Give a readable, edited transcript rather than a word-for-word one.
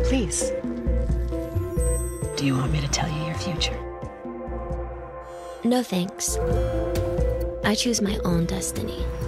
Please. Do you want me to tell you your future? No thanks. I choose my own destiny.